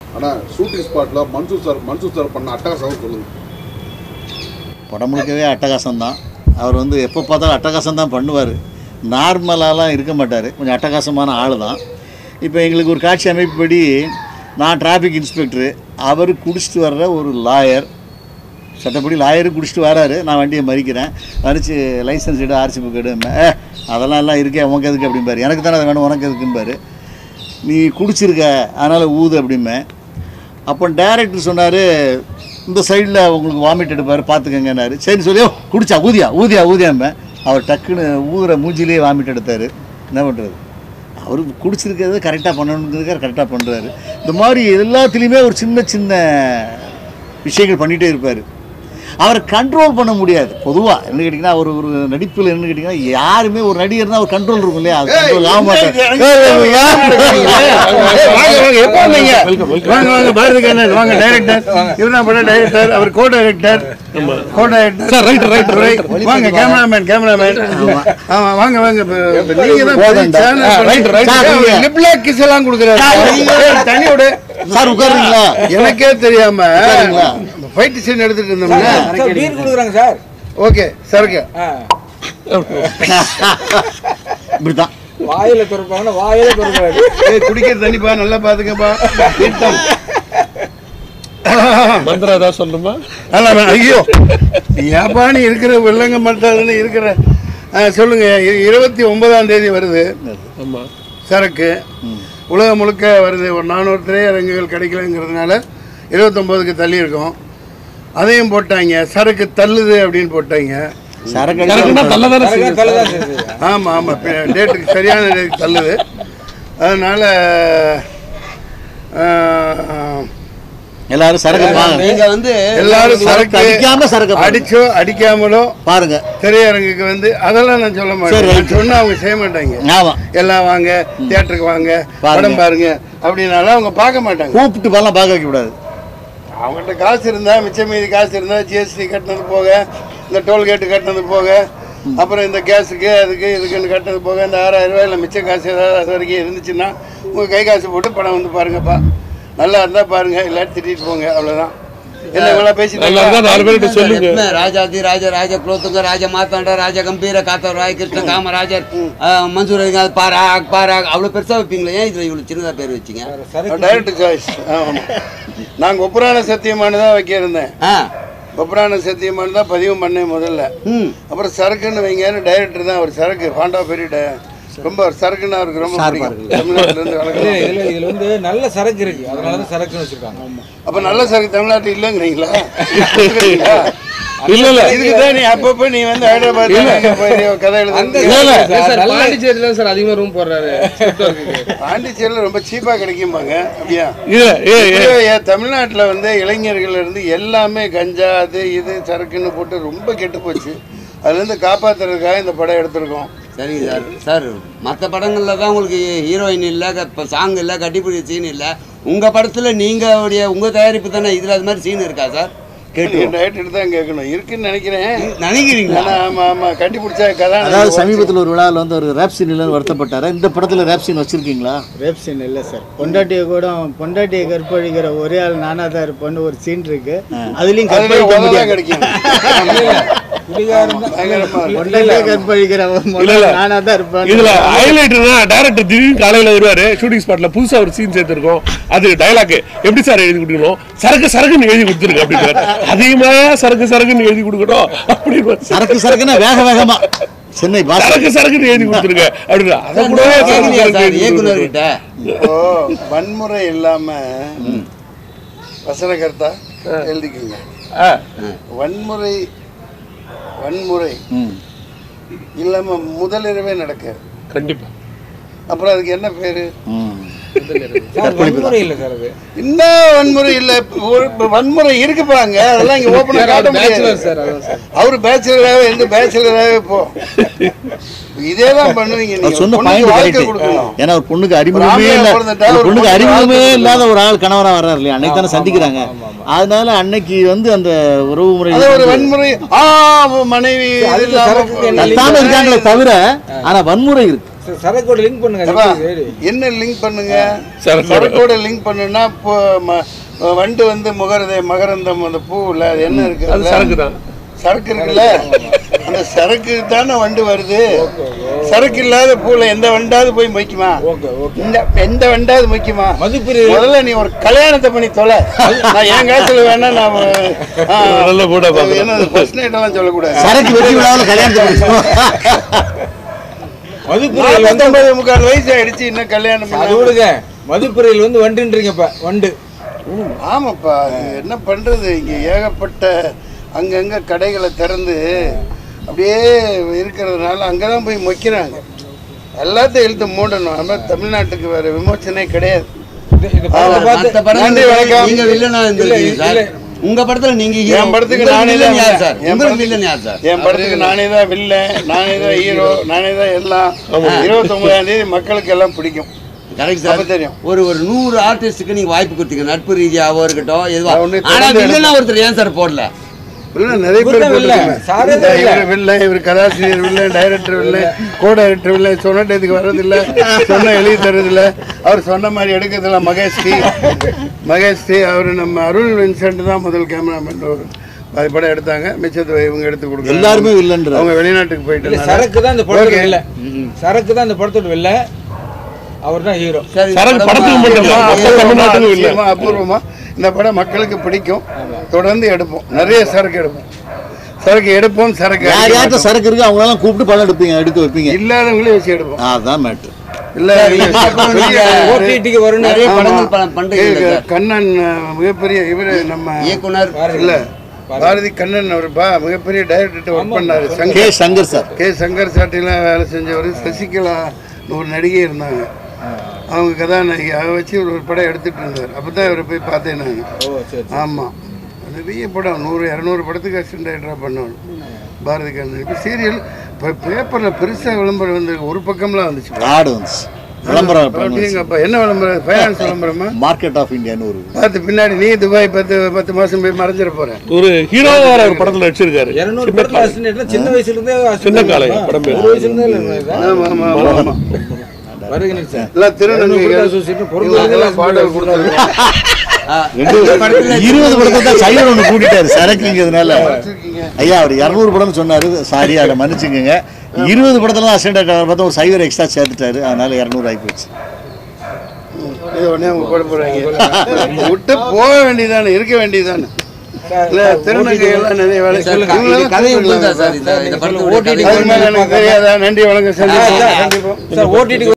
ஆனால் ஷூட்டிங் ஸ்பாட்டில் மன்சூர் சார் பண்ண அட்டகாசம் சொல்லுங்கள். படம் முழுக்கவே அட்டகாசம் தான். அவர் வந்து எப்போ பார்த்தாலும் அட்டகாசம் தான் பண்ணுவார். நார்மலாலாம் இருக்க மாட்டார். கொஞ்சம் அட்டகாசமான ஆள் தான். இப்போ எங்களுக்கு ஒரு காட்சி அமைப்புப்படி நான் டிராஃபிக் இன்ஸ்பெக்டரு, அவர் குடிச்சிட்டு வர்ற ஒரு லாயர், சட்டப்படி லாயரு குடிச்சிட்டு வராரு. நான் வண்டியை மறிக்கிறேன், மறித்து லைசன்ஸ் எடு, ஆர்சி புக் எடு, அதெல்லாம் எல்லாம் இருக்கே உனக்கு எதுக்கு அப்படிம்பாரு. எனக்கு தானே அதை வேணும், உனக்கு எதுக்கும்பாரு. நீ குடிச்சிருக்க அதனால் ஊது அப்படிம்பேன். அப்போ டைரக்டர் சொன்னார், இந்த சைடில் உங்களுக்கு வாமிட் எடுப்பார் பார்த்துக்கங்கன்னாரு. சரி சொல்லி குடிச்சா ஊதியாம்பேன். அவர் டக்குன்னு ஊதுற மூஞ்சிலேயே வாமிட் எடுத்தார். என்ன பண்ணுறது, அவர் குடிச்சிருக்கிறது கரெக்டாக பண்ணணுங்கிறதுக்காக கரெக்டாக பண்ணுறாரு. இந்த மாதிரி எல்லாத்துலேயுமே ஒரு சின்ன சின்ன விஷயங்கள் பண்ணிகிட்டே இருப்பார். அவரை கண்ட்ரோல் பண்ண முடியாது. பொதுவாக என்ன கேட்டிங்கன்னா, ஒரு நடிப்பில் என்ன கேட்டிங்கன்னா, யாருமே ஒரு நடிகர்னா ஒரு கண்ட்ரோல் இருக்கும் இல்லையா, அது கண்ட்ரோல் ஆக மாட்டேன். வாங்க டைரக்டர், இவர்தான் படம் டைரக்டர், அவர் கோ டைரக்டர், வாங்க கேமராமேன், ஆமா வாங்க நீங்க தான் கிஸ் எல்லாம் கொடுக்குறாரு. தனியோட சார் உட்காருங்களா, எனக்கே தெரியாம ஃபைட் சீன் எடுத்துட்டு இருந்தோம்னா பீர் குடுக்குறாங்க சார். ஓகே சரக்கு இப்படிதான் வாயில துறப்பாங்க, வாயில துறப்பாரு. குடிக்கிற தண்ணிப்பா நல்லா பாத்துக்கப்பா. மந்திரா சொல்லுமா? ஐயோ ஏப்பா நீ இருக்கிற வெள்ளங்க மாட்டாதுன்னு இருக்கிற. சொல்லுங்க, 29ஆம் தேதி வருது சரக்கு, உலகம் முழுக்க வருது. ஒரு 400 திரையரங்குகள் கிடைக்கலங்கிறதுனால 29க்கு தள்ளி இருக்கும். அதையும் போட்டாங்க, சரக்கு தள்ளுது அப்படின்னு போட்டாங்க. ஆமா ஆமா, டேட்டுக்கு சரியான டேட்டுக்கு தள்ளுது. அதனால எல்லாரும் சரக்கு, நீங்க வந்து எல்லாரும் சரக்கு அடிக்காம, சரக்கு அடிச்சோ அடிக்காமலோ பாருங்க திரையரங்குக்கு வந்து. அதெல்லாம் நான் சொல்ல மாட்டேன், சொன்னா அவங்க செய்ய மாட்டாங்க. எல்லாம் வாங்க தியேட்டருக்கு வாங்க படம் பாருங்க அப்படின்னாலும் அவங்க பார்க்க மாட்டாங்க. கூப்பிட்டு படம் பார்க்க வைக்க கூடாது. அவங்கள்ட்ட காசு இருந்தா, மிச்சம் மீதி காசு இருந்தா, ஜிஎஸ்டி கட்டினது போக, இந்த டோல்கேட்டு கட்டினது போக, அப்புறம் இந்த கேஸுக்கு அதுக்கு இதுக்குன்னு கட்டினது போக, இந்த 6000 ரூபாய் இல்லை மிச்ச காசு ஏதாவது அது வரைக்கும் இருந்துச்சுன்னா உங்கள் கை காசு போட்டு படம் வந்து பாருங்கப்பா. நல்லா இருந்தா பாருங்க, இல்லாட்டி திட்டிட்டு போங்க, அவ்வளோதான். ராஜாதி ராஜ ராஜ குலோத்துங்க ராஜ மாத்தாண்ட ராஜ கம்பீர காத்த ராய கிருஷ்ண காமராஜர் மன்சூர் பாராக் பாராக் அவ்வளோ பெருசாக வைப்பீங்களா? ஏன் இதில் இவ்வளோ சின்னதாக பேர் வச்சிங்க? Director choice. நான் கொப்புரான சத்தியமானு தான் வைக்க இருந்தேன். கொப்புரான சத்தியமானு தான் பதிவு பண்ணேன் முதல்ல. அப்புறம் சரக்குன்னு வைங்கன்னு டைரக்டர் தான். அவர் சரக்கு பாண்டா பெரிய ரொம்ப சரக்குன்னு அவருக்கு ரொம்ப இதுல வந்து நல்ல சரக்கு இருக்கு, அதனாலதான் சரக்குன்னு வச்சிருக்காங்க. அப்ப நல்ல சரக்கு தமிழ்நாட்டு இல்லங்கிறீங்களா? இல்ல இல்ல, இதுக்குதான் நீ அப்பப்ப நீ வந்து ஹைதராபாத் கதை பாண்டிச்சேரியில சார் அதிகமா ரூம் போடுறாரு. பாண்டிச்சேரியில ரொம்ப சீப்பா கிடைக்கும்பாங்க. அப்படியா? தமிழ்நாட்டுல வந்து இளைஞர்கள் இருந்து எல்லாமே கஞ்சா அது இது சரக்குன்னு போட்டு ரொம்ப கெட்டு போச்சு. அதுல இருந்து காப்பாத்துறதுக்காக இந்த படம் எடுத்திருக்கோம். சரிங்க சார். சார் மற்ற படங்கள்ல தான் உங்களுக்கு ஹீரோயின் இல்லை, சாங் இல்லை, கட்டிப்பிடி சீன் இல்லை. உங்க படத்துல நீங்க உங்க தயாரிப்பு தானே, இதுல அது மாதிரி சீன் இருக்கா சார்? கேட்டு தான் கேட்கணும். இருக்குன்னு நினைக்கிறீங்களா? ஆமா ஆமா, கண்டுபிடிச்சா கதை. அதாவது சமீபத்தில் ஒரு விழாவில் வந்து ஒரு ரேப் சீன் இல்லைன்னு வருத்தப்பட்டாரு. இந்த படத்துல ரேப் சீன் வச்சிருக்கீங்களா? ரேப் சீன் இல்லை சார். பொண்டாட்டியை கற்பழிக்கிற ஒரே ஆள் நானா தான் இருப்பேன்னு ஒரு சீன் இருக்கு. அதுலயும் கிடைக்கும். காலையில வருவாரு, ஷூட்டிங் ஸ்பாட்ல புதுசா ஒரு சீன் சேர்த்திருக்கோம். அது டயலாக் எப்படி சார் எழுதி கொடுக்கணும்? சரக்கு சரக்குன்னு எழுதி கொடுத்துருக்கு அப்படின்னு. அதிகமா சரக்கு சரக்குன்னு எழுதி கொடுக்கணும் அப்படின்னு. சரக்கு சரக்குன்னா வேக வேகமா சென்னை சரக்கு சரக்குன்னு எழுதி கொடுத்துருங்க அப்படின்னு. வன்முறை இல்லாம வசனகர்த்தா எழுதிக்கங்க. வன்முறை வன்முறை இல்லாம முதலிரவே நடக்க கண்டிப்பா. அப்புறம் அதுக்கு என்ன பேரு? வன்முறை இல்ல சார். அது என்ன வன்முறை இல்ல, வன்முறை இருக்குப்பாங்க. அதெல்லாம் இங்க ஓபனா காட்ட முடியாது. அவரு பேச்சுலராகவே எந்த பேச்சுலராகவே போ இதேதான் பண்ணுவீங்க. நீங்க சொன்ன வாழ்க்கை கொடுக்கணும். ஏன்னா ஒரு பொண்ணுக்கு அறிமுகமே இல்லாத ஒரு ஆள் கணவரா வர்றாரு இல்லையா, அன்னைக்கு தானே சந்திக்கிறாங்க. அதனால அன்னைக்கு வந்து அந்த உறவு முறை ஒரு வன்முறை மனைவி இருக்காங்களே தவிர, ஆனா வன்முறை இருக்கு. சரக்கோட லிங்க் பண்ணுங்க. என்ன லிங்க் பண்ணுங்க? சரக்கோட லிங்க் பண்ணுன்னா இப்போ வண்டு வந்து மகரந்தம் அந்த பூவில் அது என்ன இருக்கு? அது சரக்கு தான். சரக்கு இருக்குல்ல, அந்த சரக்கு தானே வண்டு வருது. சரக்கு இல்லாத பூல எந்த வண்டாவது போய் மொய்க்குமா? எந்த வண்டாவது மொய்க்குமா? முதல்ல நீ ஒரு கல்யாணத்தை பண்ணி தொலை. நான் என் காசுல வேணா நான் என்ன ஃபர்ஸ்ட் நைட் எல்லாம் சொல்லக்கூடாது. சரக்கு வெட்டி விடாம கல்யாணத்தை மதுப்புரையில் 53 வயசு ஆயிடுச்சு, இன்னும் கல்யாணம் விடுங்க. மதுப்புரையில் வந்து வண்டுன்றீங்கப்பா, வண்டு. ஆமாப்பா, என்ன பண்றது? இங்க ஏகப்பட்ட அங்கங்க கடைகளை திறந்து அப்படியே இருக்கிறதுனால அங்கதான் போய் மொக்கிறாங்க. எல்லாத்தையும் இழுத்து மூடணும். அது மாதிரி தமிழ்நாட்டுக்கு வேற விமோச்சனே கிடையாது. உங்க படத்துல நீங்க என் படத்துக்கு நானே தான் வில்லன், நானே தான் ஹீரோ, நானே தான் எல்லாம். 29ஆம் தேதி மக்களுக்கு எல்லாம் பிடிக்கும். கரெக்ட் சார், தெரியும். ஒரு 100 ஆர்டிஸ்டுக்கு நீங்க வாய்ப்பு கொடுத்தீங்க, நட்பு ரீதியாவோ இருக்கட்டும் எதுவா. ஆனா வில்லனா ஒருத்தர் ஏன் சார் போடல? நிறைய பேர் வில்லன், இவர் கதாசிரியர் villain, director villain, co director villain. சொன்ன டேத்துக்கு வர்றதில்ல, சொன்ன எழுதி தர்றதில்ல. அவர் சொன்ன மாதிரி எடுக்கிறதுல மகேஷ்டி அவர் நம்ம அருள் வின்சென்ட் தான் முதல் கேமராமேன். அது படம் எடுத்தாங்க, மிச்சத்தை இவங்க எடுத்து கொடுக்க எல்லாருமே வில்லன். அவங்க வெளிநாட்டுக்கு போயிட்டு சரக்கு தான் இந்த படத்தோட வில்ல. சரக்கு தான் இந்த படத்தோட வில்ல. அவர் தான் ஹீரோ. அபூர்வமா இந்த படம் மக்களுக்கு பிடிக்கும். தொடர்ந்து எடுப்போம், நிறைய சரக்கு எடுப்போம். சரக்கு இருக்கு, அவங்களெல்லாம் கூப்பிட்டு படம் எடுக்க வைப்பீங்க. இல்லாதவங்களே வச்சு எடுப்போம். அதான் மேட்ரு. கண்ணன் மிகப்பெரிய இவரு நம்ம இயக்குனர் இல்ல, பாரதி கண்ணன் அவருப்பா மிகப்பெரிய டைரக்டர் ஒர்க் பண்ணாரு. சங்கர் சாட்டிலாம் வேலை செஞ்சவர். சசிகலா ஒரு நடிகை இருந்தாங்க, அவங்க கதாநாயகி. அதை வச்சு ஒரு படம் எடுத்துட்டு இருந்தார். அப்பதான் இவரை போய் பார்த்தேன் நான். ஆமாம், நிறைய படம் 100-200 படத்துக்கு அசிஸ்டன்ட் டைரக்டராக பண்ணணும் பாரதி கண்ணன். இப்போ சீரியல் இப்போ பேப்பரில் பெருசாக விளம்பரம் வந்து ஒரு பக்கம்லாம் வந்துச்சு. என்ன விளம்பரம்? ஃபைனான்ஸ் விளம்பரமா? மார்க்கெட் ஆஃப் இந்தியான்னு ஒரு பார்த்து பின்னாடி நீ துபாய் 10 மாசம் போய் மறைஞ்சிட போறேன். ஒரு ஹீரோவா ஒரு படத்துல நடிச்சிருக்காரு. 200 படத்துல அசிஸ்டன்ட் சின்ன வயசுல இருந்தே. சின்ன காலை படம் பேர். ஒரு வயசுல இருந்தே. ஆமா. வருகிறேன் சார். எல்லாம் திருநெல்வேலி அசோசியேஷன் பொருளாதார பாடல் கொடுத்தாங்க. 20 படத்தை தான் சைவர் ஒன்று கூட்டிட்டாரு சரக்குங்கிறதுனால. ஐயா அவர் 200 படம்னு சொன்னாரு, சாரி அதை மன்னிச்சுக்கோங்க. 20 படத்துல தான் அசிஸ்டன்ட் பார்த்தா ஒரு சைவர் எக்ஸ்ட்ரா சேர்த்துட்டாரு, அதனால 200 ஆகி போச்சு. இது உடனே அவங்க போட போறாங்க. விட்டு போக வேண்டியதானே, இருக்க வேண்டியதானே. திருநங்கைகள்லாம் நிறைய வேலை தெரியாதா? நன்றி வணக்கம்.